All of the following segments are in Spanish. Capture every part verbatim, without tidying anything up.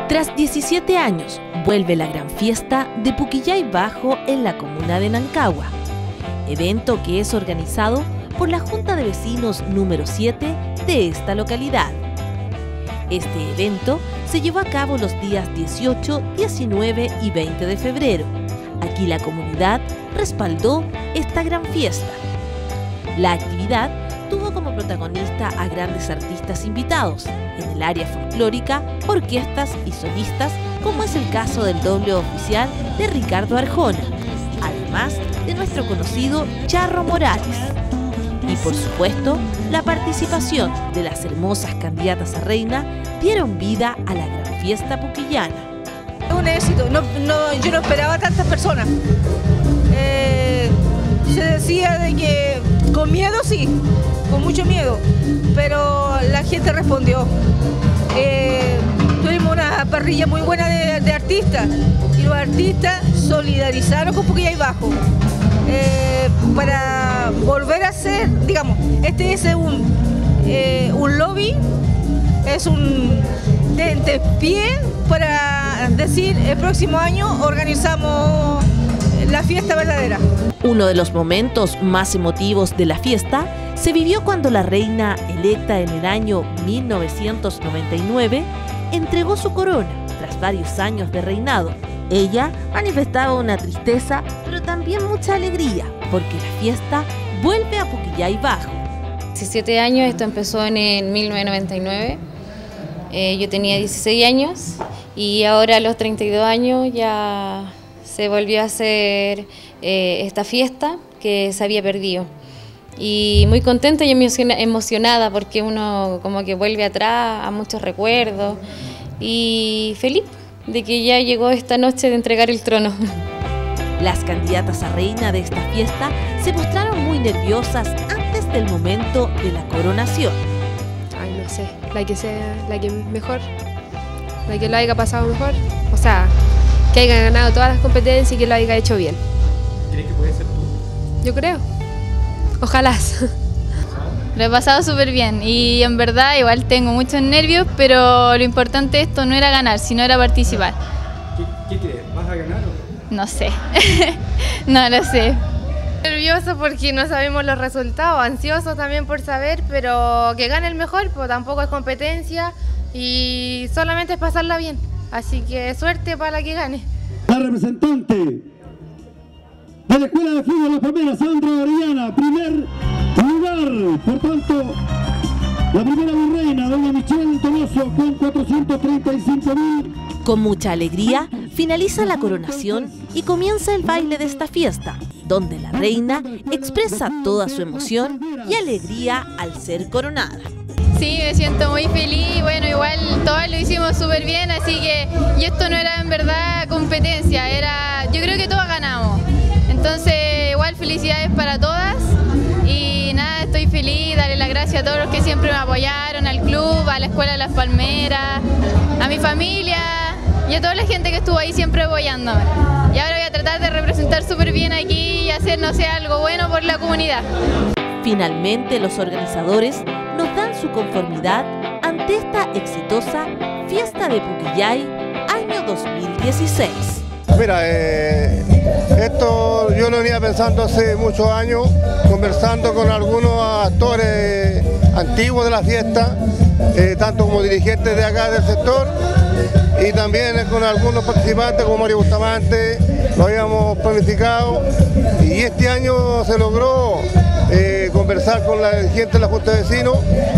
Tras diecisiete años, vuelve la gran fiesta de Puquillay Bajo en la comuna de Nancagua, evento que es organizado por la Junta de Vecinos número siete de esta localidad. Este evento se llevó a cabo los días dieciocho, diecinueve y veinte de febrero. Aquí la comunidad respaldó esta gran fiesta. La actividad tuvo como protagonista a grandes artistas invitados en el área folclórica, orquestas y solistas, como es el caso del doble oficial de Ricardo Arjona, además de nuestro conocido Charro Morales. Y por supuesto, la participación de las hermosas candidatas a reina dieron vida a la gran fiesta puquillana. Es un éxito, no, no, yo no esperaba tantas personas. Eh, se decía de que con miedo sí, con mucho miedo, pero la gente respondió. Eh, tuvimos una parrilla muy buena de, de artistas y los artistas solidarizaron con Puquillay Bajo. Eh, para volver a hacer, digamos, este es un, eh, un lobby, es un tentepié para decir el próximo año organizamos la fiesta verdadera. Uno de los momentos más emotivos de la fiesta se vivió cuando la reina electa en el año mil novecientos noventa y nueve entregó su corona tras varios años de reinado. Ella manifestaba una tristeza, pero también mucha alegría, porque la fiesta vuelve a Puquillay Bajo. diecisiete años, esto empezó en el mil novecientos noventa y nueve, eh, yo tenía dieciséis años y ahora a los treinta y dos años ya se volvió a hacer eh, esta fiesta que se había perdido. Y muy contenta y emocionada porque uno como que vuelve atrás a muchos recuerdos y feliz de que ya llegó esta noche de entregar el trono. Las candidatas a reina de esta fiesta se mostraron muy nerviosas antes del momento de la coronación. Ay, no sé, la que sea, la que mejor, la que lo haya pasado mejor, o sea, que haya ganado todas las competencias y que lo haya hecho bien. ¿Crees que puede ser tú? Yo creo, ojalá. Lo he pasado súper bien y en verdad igual tengo muchos nervios, pero lo importante de esto no era ganar, sino era participar. ¿Qué, qué crees? ¿Vas a ganar o no? No sé, no lo sé. Nervioso porque no sabemos los resultados, ansioso también por saber, pero que gane el mejor, pues tampoco es competencia y solamente es pasarla bien. Así que suerte para la que gane. La representante de la Escuela de Fútbol La Palmera, Sandra Orellana, primer lugar. Por tanto, la primera virreina, doña Michelle Donoso, con cuatrocientos treinta y cinco mil. Con mucha alegría, finaliza la coronación y comienza el baile de esta fiesta, donde la reina expresa toda su emoción y alegría al ser coronada. Sí, me siento muy feliz, bueno, igual todos lo hicimos súper bien, así que y esto no era en verdad competencia, era, yo creo que todos ganamos. Entonces, igual felicidades para todas y nada, estoy feliz, darle las gracias a todos los que siempre me apoyaron, al club, a la Escuela de Las Palmeras, a mi familia y a toda la gente que estuvo ahí siempre apoyándome. Y ahora voy a tratar de representar súper bien aquí y hacer, no sé, algo bueno por la comunidad. Finalmente, los organizadores nos dan su conformidad ante esta exitosa fiesta de Puquillay año dos mil dieciséis. Mira, eh, esto yo lo venía pensando hace muchos años, conversando con algunos actores antiguos de la fiesta, eh, tanto como dirigentes de acá del sector, y también con algunos participantes como Mario Bustamante, lo habíamos planificado, y este año se logró eh, conversar con la gente de la Junta de Vecinos,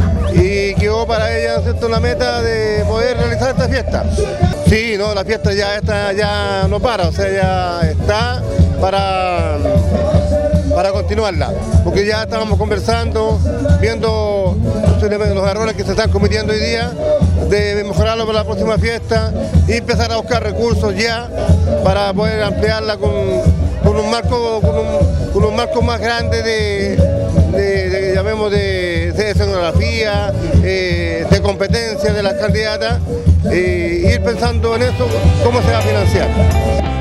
y quedó para ella, ¿cierto?, la meta de poder realizar esta fiesta. Sí, no, la fiesta ya, esta, ya no para, o sea, ya está para, para continuarla, porque ya estábamos conversando, viendo los errores que se están cometiendo hoy día, de mejorarlo para la próxima fiesta y empezar a buscar recursos ya para poder ampliarla con, con un marco, con un, con un marco más grande de, de, de llamemos de, de escenografía, eh, de competencia de las candidatas, e ir pensando en eso, cómo se va a financiar.